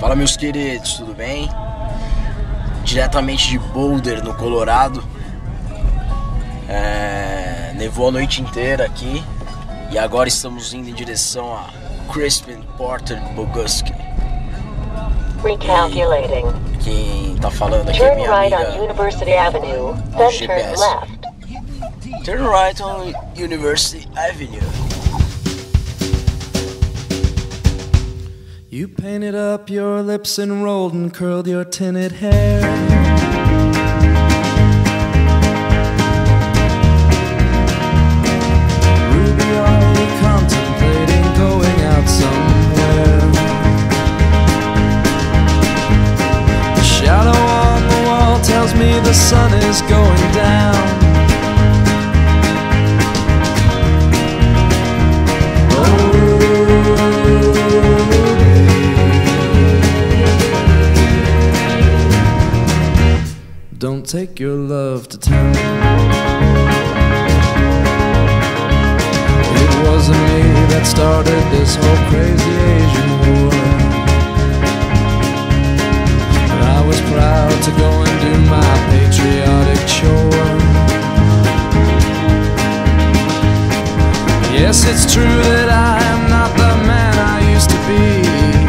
Fala, meus queridos, tudo bem? Diretamente de Boulder, no Colorado. Nevou a noite inteira aqui e agora estamos indo em direção a Crispin Porter Bogusky. Recalculating. Quem tá falando aqui é Turn minha right amiga on University Avenue, ao then turn GPS. left. Turn right on University Avenue. You painted up your lips and rolled and curled your tinted hair. Ruby, are you contemplating going out somewhere? The shadow on the wall tells me the sun is going down. Don't take your love to town. It wasn't me that started this whole crazy Asian war, but I was proud to go and do my patriotic chore. Yes, it's true that I am not the man I used to be.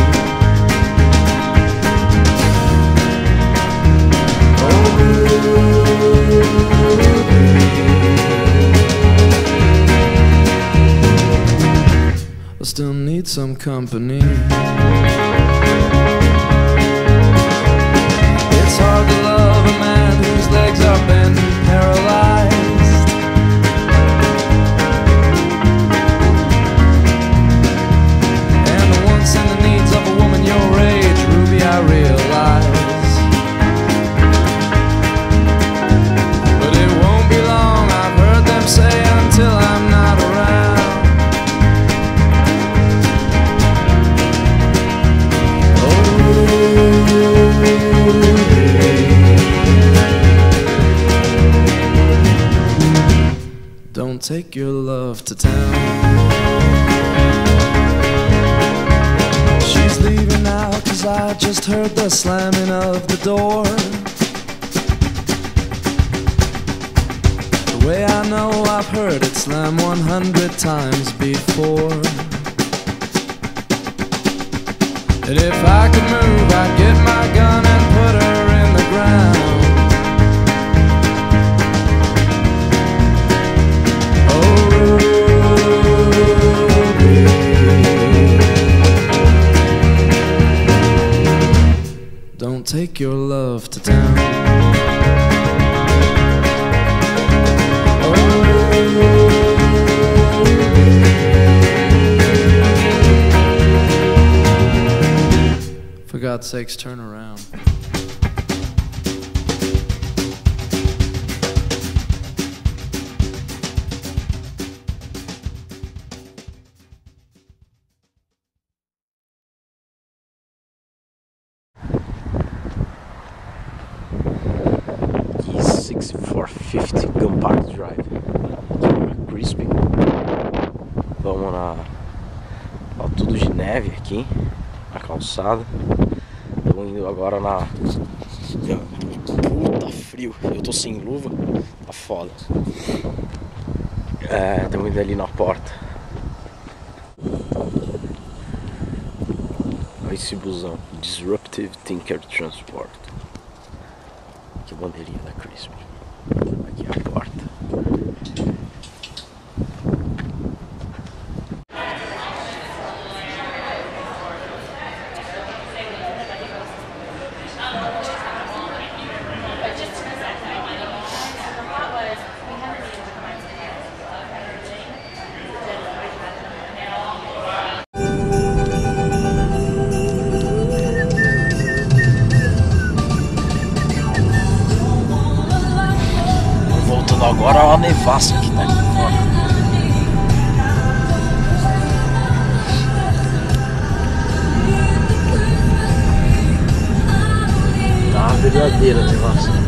I still need some company. It's hard to love a man whose legs are bent and paralyzed. And the wants and the needs of a woman your age, Ruby, I realize. Say until I'm not around. Don't take your love to town. She's leaving now 'cause I just heard the slamming of the door. The way I know I've heard it slam 100 times before. And if I could move, I'd get my gun and put her in the ground. Oh, Ruby, don't take your love to town. For God's sakes, turn around. East 6450 Gun Park Drive, aqui na Crispin. Vamos na... Ó, tudo de neve aqui, a calçada. Estamos indo agora na... Puta frio, eu tô sem luva, tá foda. Estamos indo ali na porta. Olha esse busão, Disruptive Tinker Transport. Aqui a bandeirinha da Crispin. Aqui é a porta. Agora é uma nevasca que tá aqui fora. Tá uma verdadeira nevasca.